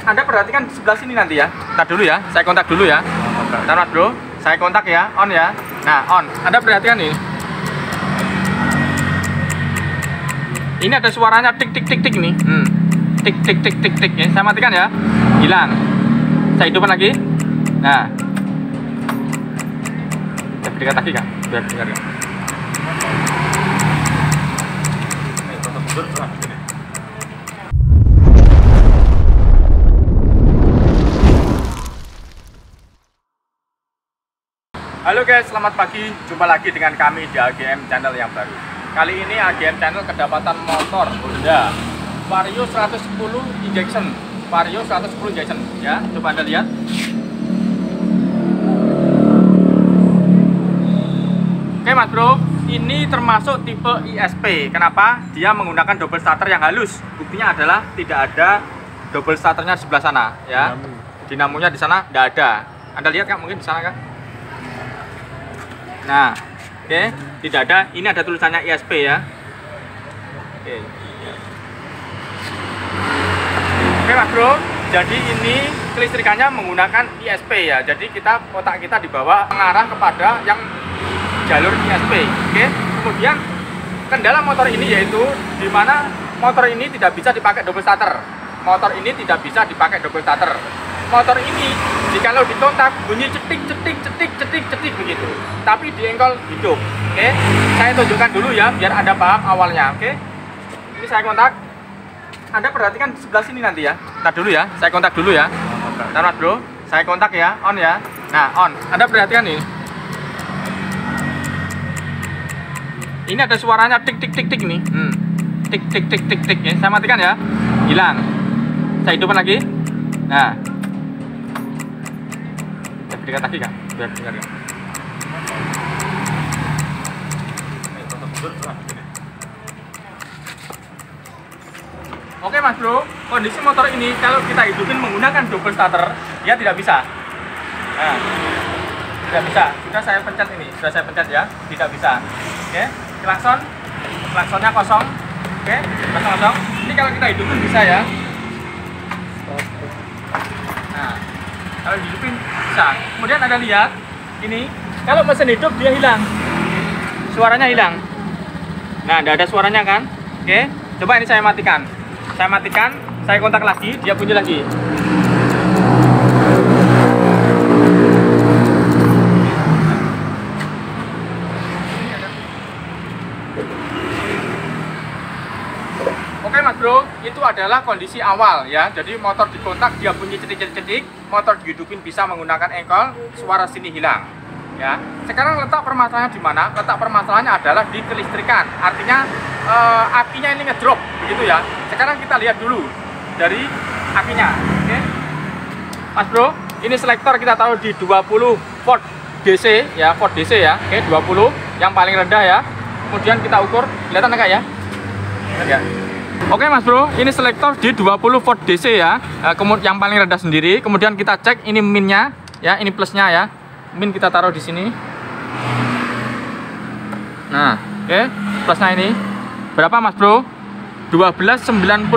Anda perhatikan di sebelah sini nanti ya. Ntar dulu ya, saya kontak dulu ya. Ntar Mas Bro, saya kontak ya, on ya. Nah, on. Anda perhatikan nih. Ini ada suaranya tik tik tik tik nih. Tik tik tik tik tik ya. Saya matikan ya. Hilang. Saya hidupkan lagi. Nah. Saya berikan lagi kan, biar dengar ya. Halo guys, selamat pagi. Jumpa lagi dengan kami di AGM Channel yang baru. Kali ini AGM Channel kedapatan motor Honda Vario 110 injection. Vario 110 injection ya. Coba Anda lihat. Oke Mas Bro, ini termasuk tipe ISP. Kenapa? Dia menggunakan double starter yang halus. Buktinya adalah tidak ada double starternya sebelah sana ya. Dinamonya di sana tidak ada. Anda lihat kan mungkin di sana kan? Nah, oke, tidak ada. Ini ada tulisannya ISP ya. Oke Mas Bro, jadi ini kelistrikannya menggunakan ISP ya. Jadi otak kita dibawa mengarah kepada yang jalur ISP. Oke. Kemudian kendala motor ini yaitu di mana motor ini tidak bisa dipakai double starter. Motor ini tidak bisa dipakai double starter. Motor ini jikalau ditontak bunyi cetik cetik cetik cetik cetik begitu. Tapi di engkol hidup. Oke. Saya tunjukkan dulu ya biar Anda paham awalnya. Oke. Ini saya kontak. Anda perhatikan di sebelah sini nanti ya. Ntar dulu ya. Saya kontak dulu ya. Ntar Mas Bro. Saya kontak ya. On ya. Nah, on. Anda perhatikan nih. Ini ada suaranya tik tik tik tik nih. Tik tik tik tik tik ya. Saya matikan ya. Hilang. Saya hidupkan lagi. Nah. Saya berikan lagi kan, biar dengar ya. Oke Mas Bro, kondisi motor ini kalau kita hidupin menggunakan double starter, dia tidak bisa. Nah, tidak bisa. Sudah saya pencet ini, sudah saya pencet ya, tidak bisa. Oke. Klaksonnya kosong. Oke, kosong. Ini kalau kita hidupin bisa ya. Nah, kalau hidupin bisa. Kemudian Anda lihat ini, kalau mesin hidup dia hilang. Suaranya hilang. Nah, tidak ada suaranya kan? Oke, coba ini saya matikan. Saya kontak lagi, dia bunyi lagi. Oke Mas Bro, itu adalah kondisi awal ya. Jadi motor dikontak dia bunyi cetik-cetik, motor dihidupin bisa menggunakan engkol, suara sini hilang. Ya. Sekarang letak permasalahannya di mana? Letak permasalahannya adalah di kelistrikan. Artinya apinya ini ngedrop begitu ya. Sekarang kita lihat dulu dari apinya. Oke. Mas Bro, ini selektor kita taruh di 20 volt DC ya, volt DC ya. Oke, 20 yang paling rendah ya. Kemudian kita ukur, kelihatan enggak ya? Enggak. Oke Mas Bro, ini selektor di 20 volt DC ya, yang paling rendah sendiri. Kemudian kita cek ini minnya, ya ini plusnya ya. Min kita taruh di sini. Nah, oke, plusnya ini berapa Mas Bro? 1295.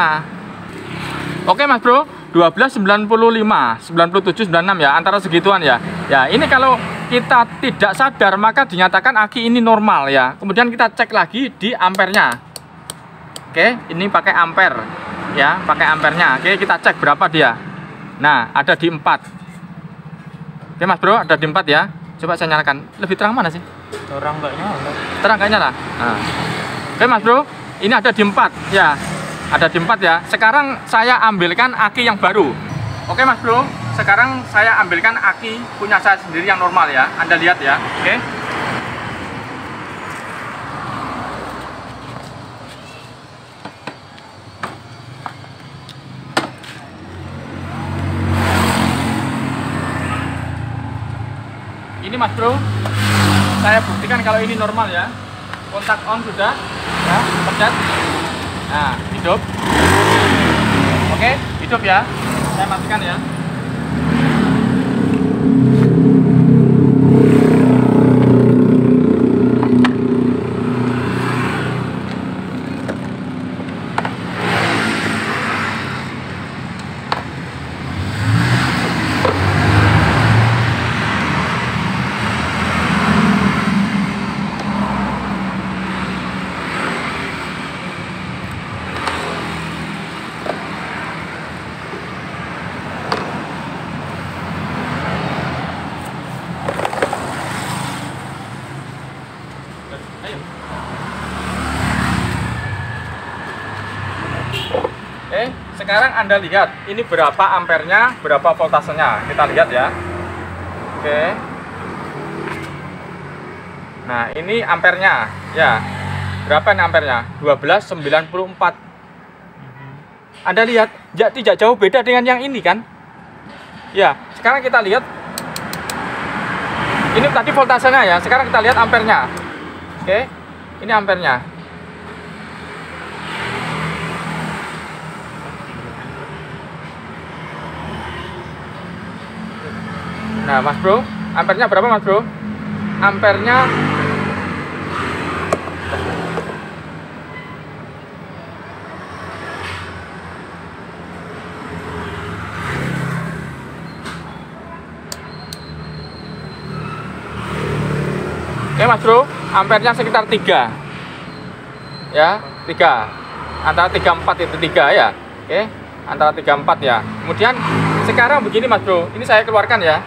Oke Mas Bro, 1295, 97, 96 ya, antara segituan ya. Ya, ini kalau kita tidak sadar maka dinyatakan aki ini normal ya. Kemudian kita cek lagi di ampernya. Oke, ini pakai ampere ya, pakai ampernya. Oke, kita cek berapa dia. Nah, ada di 4. Oke Mas Bro, ada di 4 ya. Coba saya nyalakan. Lebih terang mana sih? Terang nggak nyala. Terang nggak nyala. Nah. Oke Mas Bro, ini ada di 4 ya. Ada di 4 ya. Sekarang saya ambilkan aki yang baru. Oke Mas Bro, sekarang saya ambilkan aki punya saya sendiri yang normal ya. Anda lihat ya. Oke. Ini Mas Bro, saya buktikan kalau ini normal ya. Kontak on sudah ya, pencet. Nah, hidup. Oke, hidup ya. Saya matikan ya. sekarang Anda lihat ini berapa ampernya, berapa voltasenya. Kita lihat ya. Oke. Nah, ini ampernya ya. Berapa ini ampernya? 1294. Anda lihat, tidak jauh beda dengan yang ini kan? Ya, sekarang kita lihat. Ini tadi voltasenya ya. Sekarang kita lihat ampernya. Oke. Ini ampernya. Nah, Mas Bro, ampernya berapa, Mas Bro? Ampernya Oke, Mas Bro, ampernya sekitar 3. Ya, 3. Antara 34 itu 3 ya. Oke, antara 34 ya. Kemudian sekarang begini, Mas Bro. Ini saya keluarkan ya.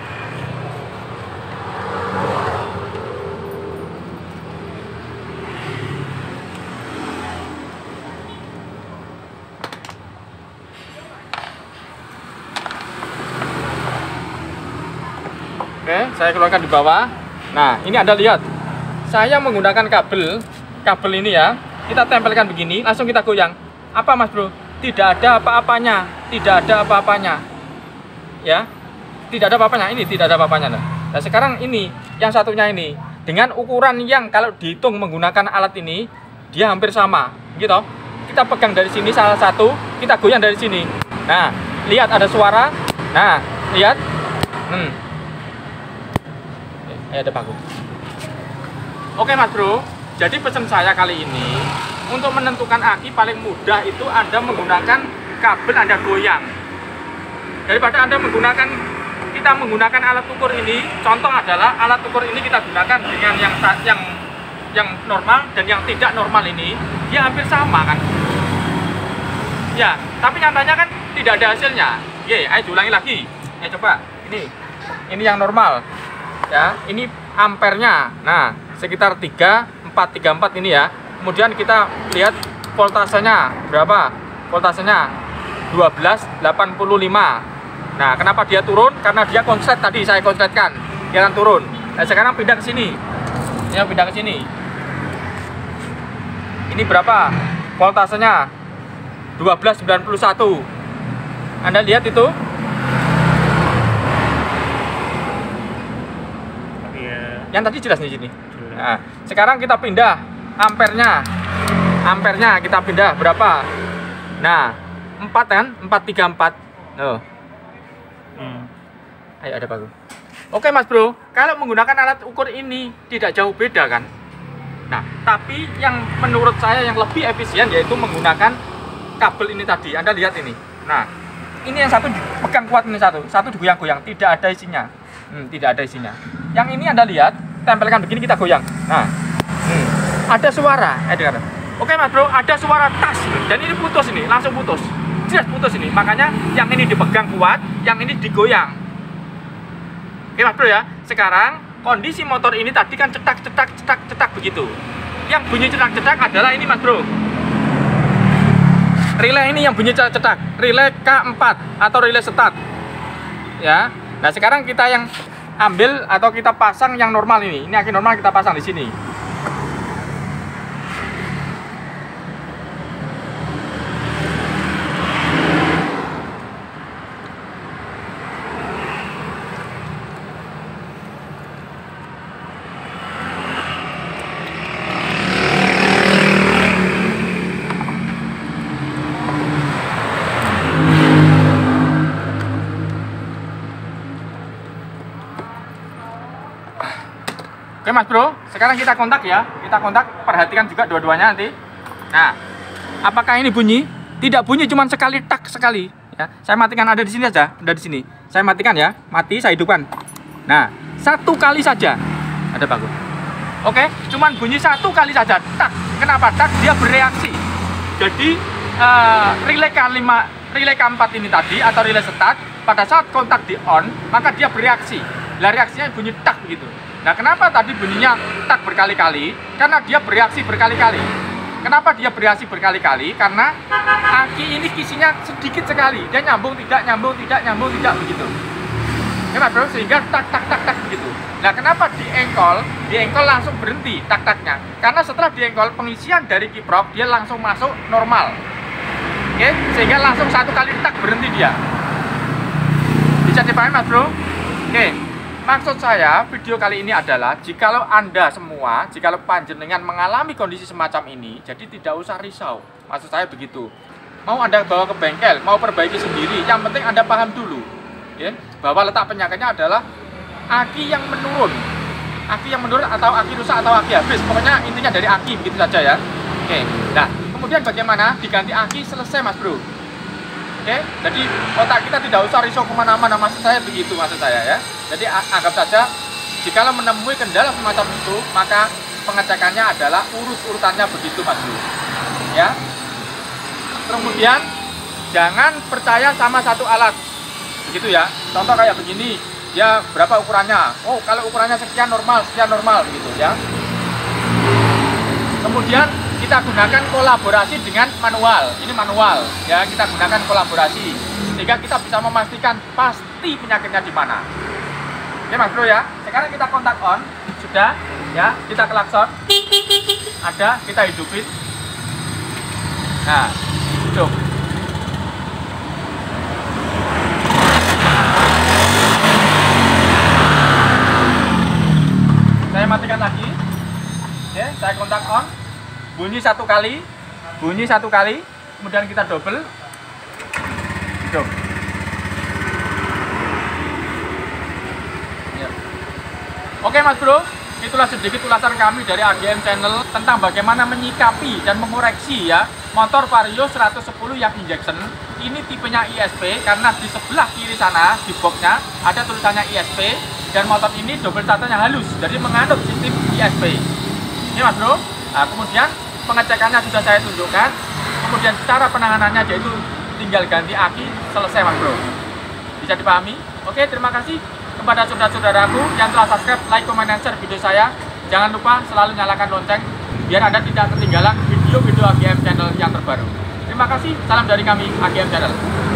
Oke, saya keluarkan di bawah. Nah, ini Anda lihat. Saya menggunakan kabel ini ya. Kita tempelkan begini, langsung kita goyang. Apa, Mas Bro? Tidak ada apa-apanya. Tidak ada apa-apanya. Ya. Tidak ada apa-apanya. Ini tidak ada apa-apanya. Nah, sekarang ini yang satunya ini dengan ukuran yang kalau dihitung menggunakan alat ini, dia hampir sama, gitu. Kita pegang dari sini salah satu, kita goyang dari sini. Nah, lihat ada suara. Nah, lihat. Ada paku. Oke, Mas Bro, jadi pesan saya kali ini untuk menentukan aki paling mudah itu Anda menggunakan kabel Anda goyang daripada Anda kita menggunakan alat ukur ini. Contoh adalah alat ukur ini kita gunakan dengan yang normal dan yang tidak normal ini, dia hampir sama kan ya, tapi nyatanya kan tidak ada hasilnya. Ayo diulangi lagi ya, coba ini yang normal ya, ini ampernya. Nah, sekitar 3434 ini ya. Kemudian kita lihat voltasenya berapa? Voltasenya 1285. Nah, kenapa dia turun? Karena dia konslet tadi saya konsletkan. Dia akan turun. Nah, sekarang pindah ke sini. Ya, pindah ke sini. Ini berapa? Voltasenya 1291. Anda lihat itu? Yang tadi jelas di sini. Nah, sekarang kita pindah ampernya. Ampernya kita pindah berapa? Nah, 4 kan? 434. Oh. Ayo ada bagus. Oke, Mas Bro, kalau menggunakan alat ukur ini tidak jauh beda kan? Nah, tapi yang menurut saya yang lebih efisien yaitu menggunakan kabel ini tadi. Anda lihat ini. Nah, ini yang satu pegang kuat, ini satu digoyang-goyang, tidak ada isinya. Tidak ada isinya. Yang ini Anda lihat, tempelkan begini, kita goyang. Nah, ada suara. Dengar. Oke, Mas Bro, ada suara tas. Dan ini putus ini, langsung putus. Jelas putus ini. Makanya yang ini dipegang kuat, yang ini digoyang. Oke, Mas Bro ya. Sekarang kondisi motor ini tadi kan cetak begitu. Yang bunyi cetak adalah ini, Mas Bro. Relay ini yang bunyi cetak. Relay K4 atau relay start. Ya. Nah, sekarang kita yang ambil atau kita pasang yang normal ini. Ini aki normal kita pasang di sini. Oke, Mas Bro, sekarang kita kontak ya. Kita kontak, perhatikan juga dua-duanya nanti. Nah, apakah ini bunyi? Tidak bunyi, cuma sekali tak sekali. Ya, saya matikan, ada di sini aja, ada di sini. Saya matikan ya, mati, saya hidupkan. Nah, satu kali saja. Ada bagus. Oke, cuman bunyi satu kali saja. Tak. Kenapa tak? Dia bereaksi. Jadi relay K4 ini tadi atau relay start pada saat kontak di on, maka dia bereaksi. Lah reaksinya bunyi tak begitu. Nah, kenapa tadi bunyinya tak berkali-kali? Karena dia bereaksi berkali-kali. Kenapa dia bereaksi berkali-kali? Karena aki ini kisinya sedikit sekali, dia nyambung tidak, nyambung tidak, nyambung tidak, begitu. Ya Mas Bro, sehingga tak tak tak tak begitu. Nah, kenapa di engkol langsung berhenti tak-taknya? Karena setelah di engkol, pengisian dari kiprok dia langsung masuk normal. Oke, sehingga langsung satu kali tak berhenti dia. Bisa dipahami Mas Bro? Oke, maksud saya video kali ini adalah jikalau Anda semua, jikalau panjenengan mengalami kondisi semacam ini, jadi tidak usah risau. Maksud saya begitu. Mau Anda bawa ke bengkel, mau perbaiki sendiri, yang penting Anda paham dulu, ya, bahwa letak penyakitnya adalah aki yang menurun. Aki yang menurun atau aki rusak atau aki habis. Pokoknya intinya dari aki, begitu saja ya. Oke, nah kemudian bagaimana diganti aki selesai Mas Bro. Oke, jadi otak kita tidak usah risau kemana-mana, maksud saya begitu maksud saya ya. Jadi anggap saja jikalau menemui kendala semacam itu, maka pengecekannya adalah urut-urutannya begitu Mas Bro. Ya. Kemudian jangan percaya sama satu alat. Begitu ya. Contoh kayak begini, ya berapa ukurannya? Oh, kalau ukurannya sekian normal begitu ya. Kemudian kita gunakan kolaborasi dengan manual. Ini manual ya, kita gunakan kolaborasi sehingga kita bisa memastikan pasti penyakitnya di mana. Oke Mas Bro ya. Sekarang kita kontak on, sudah ya, kita klakson. Ada, kita hidupin. Nah, hidup. Saya matikan lagi. Oke, saya kontak on. Bunyi satu kali, kemudian kita double. Hidup. Ya. Oke Mas Bro, itulah sedikit ulasan kami dari AGM Channel tentang bagaimana menyikapi dan mengoreksi ya motor Vario 110 yang injection. Ini tipenya ISP karena di sebelah kiri sana di boxnya ada tulisannya ISP, dan motor ini double starternya halus, jadi menganut sistem ISP. Ini Mas Bro. Nah, kemudian pengecekannya sudah saya tunjukkan. Kemudian cara penanganannya yaitu tinggal ganti aki, selesai Mas Bro. Bisa dipahami? Oke, terima kasih kepada saudara-saudaraku yang telah subscribe, like, comment, dan share video saya. Jangan lupa selalu nyalakan lonceng biar Anda tidak ketinggalan video-video AGM Channel yang terbaru. Terima kasih, salam dari kami AGM Channel.